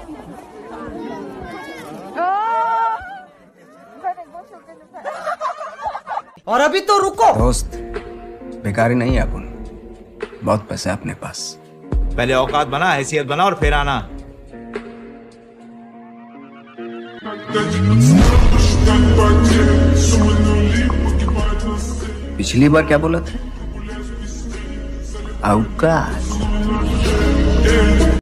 और अभी तो रुको दोस्त, बेकारी नहीं है अपन, बहुत पैसे है अपने पास। पहले औकात बना, हैसियत बना और फिर आना। पिछली बार क्या बोला था? औकात।